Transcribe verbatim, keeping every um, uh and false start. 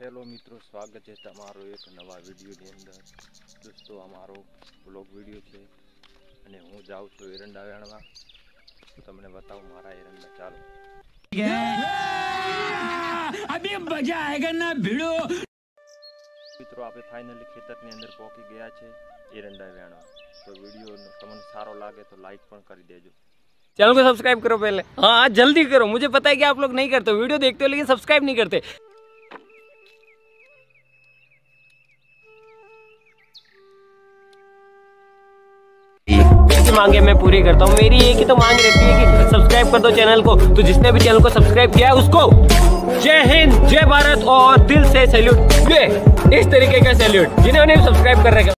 Hello मित्रों, स्वागत है तमारो एक नवा वीडियोની અંદર। दोस्तों અમારો બ્લોગ વિડિયો છે અને હું જાઉં છું એરંડા વેણવા। તમને બતાવું મારા એરંડા। ચાલો अभी मजा आएगा ना भिड़ो। मित्रों આપણે ફાઇનલી ખેતરની અંદર પહોંચી ગયા છે એરંડા વેણવા। તો વિડિયો તમને સારો લાગે તો લાઈક પણ કરી દેજો। चैनल को सब्सक्राइब करो पहले। हाँ जल्दी करो, मुझे पता है कि आप लोग नहीं करते, वीडियो देखते हो लेकिन सब्सक्राइब नहीं करते। की मांगे मैं पूरी करता हूँ, मेरी एक ही तो मांग रहती है कि सब्सक्राइब कर दो चैनल को। तो जिसने भी चैनल को सब्सक्राइब किया है उसको जय हिंद, जय भारत और दिल से सैल्यूट। इस तरीके का सैल्यूट जिन्होंने सब्सक्राइब कर रखा।